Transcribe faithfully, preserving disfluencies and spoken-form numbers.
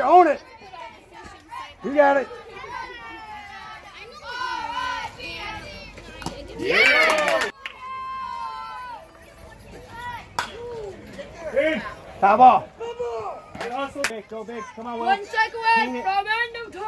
you own it. You got it. Yeah. Top ball. Go big, go big. Come on, Will. One second away from end of time.